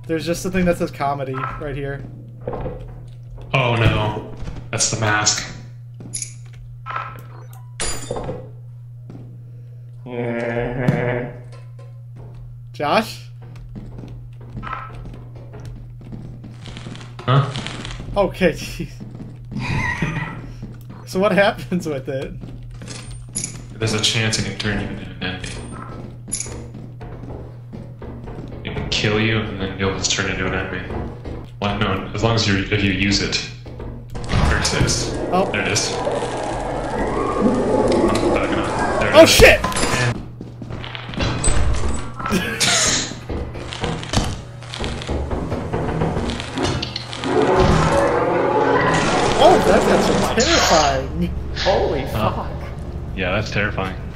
There's just a thing that says comedy right here. Oh no. That's the mask. Josh? Huh? Okay, jeez. So what happens with it? There's a chance it can turn you into an enemy. It can kill you, and then you'll just turn into an enemy. Well, no, as long as if you use it. There it is. Oh. There it is. There it Oh is. shit! Oh, that's terrifying. Holy fuck. Yeah, that's terrifying.